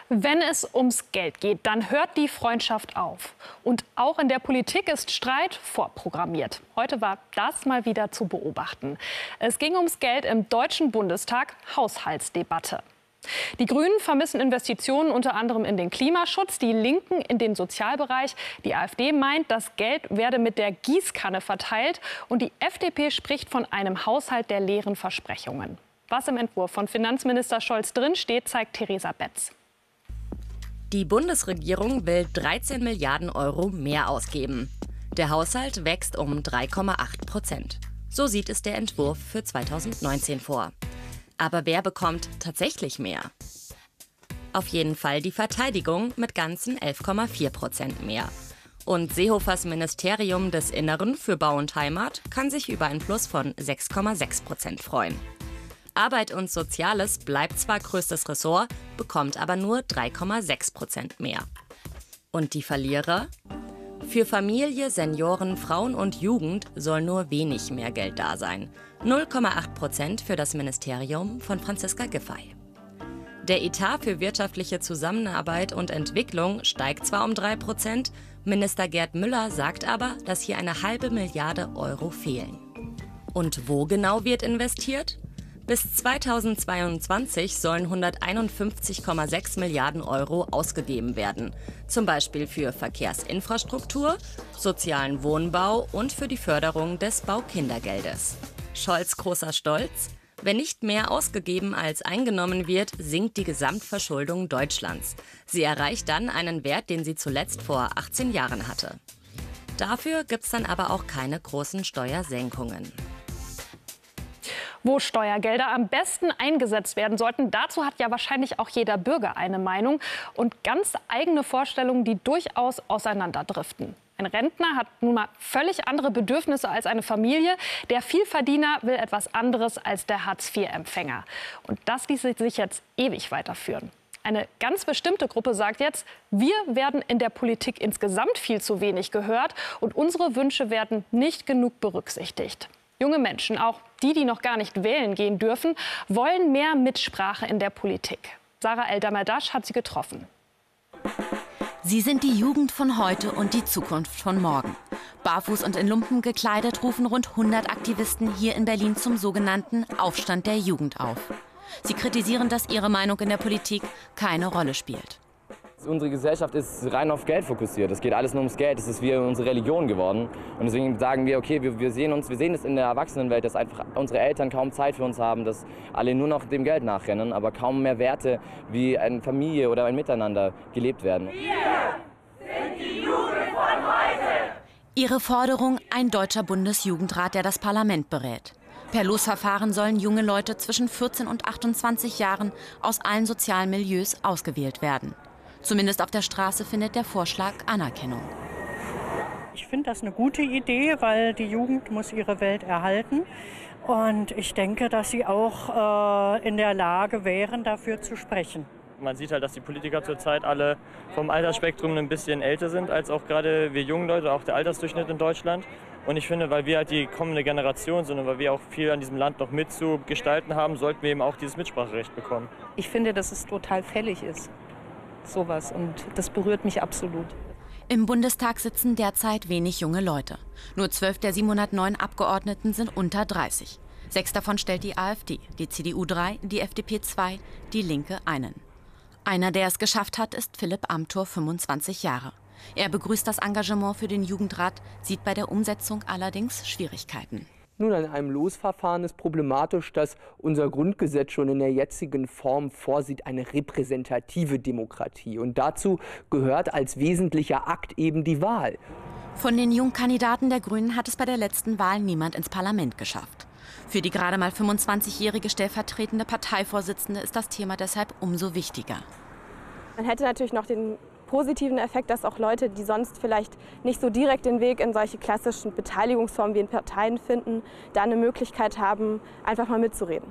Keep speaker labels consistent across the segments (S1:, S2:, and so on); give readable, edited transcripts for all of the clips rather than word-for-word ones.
S1: Wenn es ums Geld geht, dann hört die Freundschaft auf. Und auch in der Politik ist Streit vorprogrammiert. Heute war das mal wieder zu beobachten. Es ging ums Geld im Deutschen Bundestag, Haushaltsdebatte. Die Grünen vermissen Investitionen unter anderem in den Klimaschutz, die Linken in den Sozialbereich. Die AfD meint, das Geld werde mit der Gießkanne verteilt. Und die FDP spricht von einem Haushalt der leeren Versprechungen. Was im Entwurf von Finanzminister Scholz drinsteht, zeigt Theresa Betz.
S2: Die Bundesregierung will 13 Milliarden Euro mehr ausgeben. Der Haushalt wächst um 3,8%. So sieht es der Entwurf für 2019 vor. Aber wer bekommt tatsächlich mehr? Auf jeden Fall die Verteidigung mit ganzen 11,4% mehr. Und Seehofers Ministerium des Inneren für Bau und Heimat kann sich über ein Plus von 6,6% freuen. Arbeit und Soziales bleibt zwar größtes Ressort, bekommt aber nur 3,6% mehr. Und die Verlierer? Für Familie, Senioren, Frauen und Jugend soll nur wenig mehr Geld da sein. 0,8% für das Ministerium von Franziska Giffey. Der Etat für wirtschaftliche Zusammenarbeit und Entwicklung steigt zwar um 3%, Minister Gerd Müller sagt aber, dass hier eine halbe Milliarde Euro fehlen. Und wo genau wird investiert? Bis 2022 sollen 151,6 Milliarden Euro ausgegeben werden. Zum Beispiel für Verkehrsinfrastruktur, sozialen Wohnbau und für die Förderung des Baukindergeldes. Scholz' großer Stolz? Wenn nicht mehr ausgegeben als eingenommen wird, sinkt die Gesamtverschuldung Deutschlands. Sie erreicht dann einen Wert, den sie zuletzt vor 18 Jahren hatte. Dafür gibt es dann aber auch keine großen Steuersenkungen.
S1: Wo Steuergelder am besten eingesetzt werden sollten, dazu hat ja wahrscheinlich auch jeder Bürger eine Meinung und ganz eigene Vorstellungen, die durchaus auseinanderdriften. Ein Rentner hat nun mal völlig andere Bedürfnisse als eine Familie. Der Vielverdiener will etwas anderes als der Hartz-IV-Empfänger. Und das ließe sich jetzt ewig weiterführen. Eine ganz bestimmte Gruppe sagt jetzt, wir werden in der Politik insgesamt viel zu wenig gehört und unsere Wünsche werden nicht genug berücksichtigt. Junge Menschen, auch die, die noch gar nicht wählen gehen dürfen, wollen mehr Mitsprache in der Politik. Sarah El-Damadasch hat sie getroffen.
S3: Sie sind die Jugend von heute und die Zukunft von morgen. Barfuß und in Lumpen gekleidet rufen rund 100 Aktivisten hier in Berlin zum sogenannten Aufstand der Jugend auf. Sie kritisieren, dass ihre Meinung in der Politik keine Rolle spielt.
S4: Unsere Gesellschaft ist rein auf Geld fokussiert. Es geht alles nur ums Geld. Es ist wie unsere Religion geworden. Und deswegen sagen wir, okay, wir sehen es in der Erwachsenenwelt, dass einfach unsere Eltern kaum Zeit für uns haben, dass alle nur noch dem Geld nachrennen, aber kaum mehr Werte wie eine Familie oder ein Miteinander gelebt werden.
S5: Wir sind die Jugend von heute.
S3: Ihre Forderung: ein deutscher Bundesjugendrat, der das Parlament berät. Per Losverfahren sollen junge Leute zwischen 14 und 28 Jahren aus allen sozialen Milieus ausgewählt werden. Zumindest auf der Straße findet der Vorschlag Anerkennung.
S6: Ich finde das eine gute Idee, weil die Jugend muss ihre Welt erhalten. Und ich denke, dass sie auch in der Lage wären, dafür zu sprechen.
S7: Man sieht halt, dass die Politiker zurzeit alle vom Altersspektrum ein bisschen älter sind als auch gerade wir jungen Leute, auch der Altersdurchschnitt in Deutschland. Und ich finde, weil wir halt die kommende Generation sind und weil wir auch viel an diesem Land noch mitzugestalten haben, sollten wir eben auch dieses Mitspracherecht bekommen.
S8: Ich finde, dass es total fällig ist. Sowas, und das berührt mich absolut.
S3: Im Bundestag sitzen derzeit wenig junge Leute. Nur 12 der 709 Abgeordneten sind unter 30. 6 davon stellt die AfD, die CDU 3, die FDP 2, die Linke 1. Einer, der es geschafft hat, ist Philipp Amthor, 25 Jahre. Er begrüßt das Engagement für den Jugendrat, sieht bei der Umsetzung allerdings Schwierigkeiten.
S9: Nun, an einem Losverfahren ist problematisch, dass unser Grundgesetz schon in der jetzigen Form vorsieht, eine repräsentative Demokratie. Und dazu gehört als wesentlicher Akt eben die Wahl.
S3: Von den Jungkandidaten der Grünen hat es bei der letzten Wahl niemand ins Parlament geschafft. Für die gerade mal 25-jährige stellvertretende Parteivorsitzende ist das Thema deshalb umso wichtiger.
S10: Man hätte natürlich noch den positiven Effekt, dass auch Leute, die sonst vielleicht nicht so direkt den Weg in solche klassischen Beteiligungsformen wie in Parteien finden, da eine Möglichkeit haben, einfach mal mitzureden.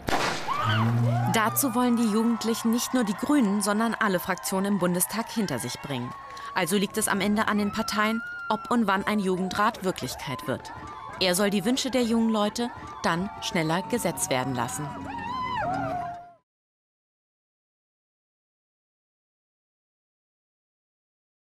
S3: Dazu wollen die Jugendlichen nicht nur die Grünen, sondern alle Fraktionen im Bundestag hinter sich bringen. Also liegt es am Ende an den Parteien, ob und wann ein Jugendrat Wirklichkeit wird. Er soll die Wünsche der jungen Leute dann schneller Gesetz werden lassen.